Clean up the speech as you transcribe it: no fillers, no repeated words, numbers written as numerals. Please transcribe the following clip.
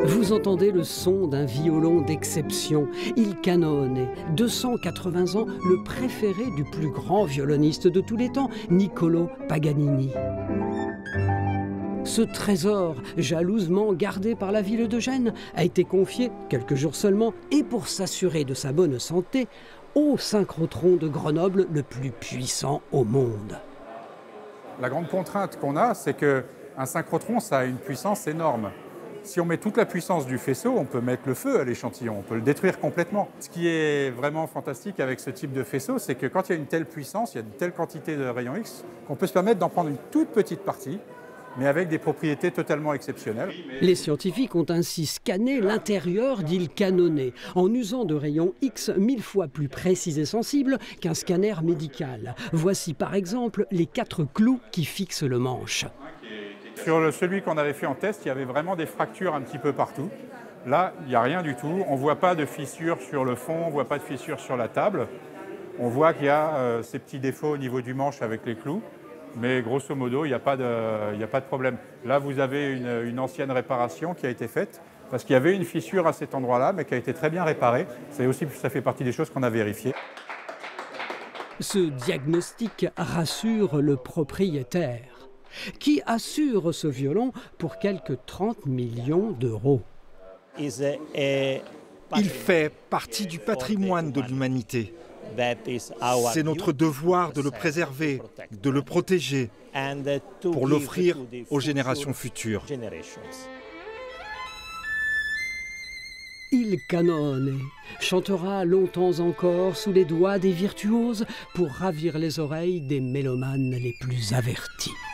Vous entendez le son d'un violon d'exception. Il canone, 280 ans, le préféré du plus grand violoniste de tous les temps, Niccolò Paganini. Ce trésor, jalousement gardé par la ville de Gênes, a été confié, quelques jours seulement, et pour s'assurer de sa bonne santé, au synchrotron de Grenoble, le plus puissant au monde. La grande contrainte qu'on a, c'est qu'un synchrotron, ça a une puissance énorme. Si on met toute la puissance du faisceau, on peut mettre le feu à l'échantillon, on peut le détruire complètement. Ce qui est vraiment fantastique avec ce type de faisceau, c'est que quand il y a une telle puissance, il y a une telle quantité de rayons X, qu'on peut se permettre d'en prendre une toute petite partie, mais avec des propriétés totalement exceptionnelles. Les scientifiques ont ainsi scanné l'intérieur d'îles canonnées, en usant de rayons X 1000 fois plus précis et sensibles qu'un scanner médical. Voici par exemple les 4 clous qui fixent le manche. Sur celui qu'on avait fait en test, il y avait vraiment des fractures un petit peu partout. Là, il n'y a rien du tout. On ne voit pas de fissures sur le fond, on ne voit pas de fissures sur la table. On voit qu'il y a ces petits défauts au niveau du manche avec les clous. Mais grosso modo, il n'y a pas de problème. Là, vous avez une ancienne réparation qui a été faite parce qu'il y avait une fissure à cet endroit-là, mais qui a été très bien réparée. Ça fait partie des choses qu'on a vérifiées. Ce diagnostic rassure le propriétaire, qui assure ce violon pour quelques 30 millions d'euros. Il fait partie du patrimoine de l'humanité. C'est notre devoir de le préserver, de le protéger, pour l'offrir aux générations futures. Il canone, chantera longtemps encore sous les doigts des virtuoses pour ravir les oreilles des mélomanes les plus avertis.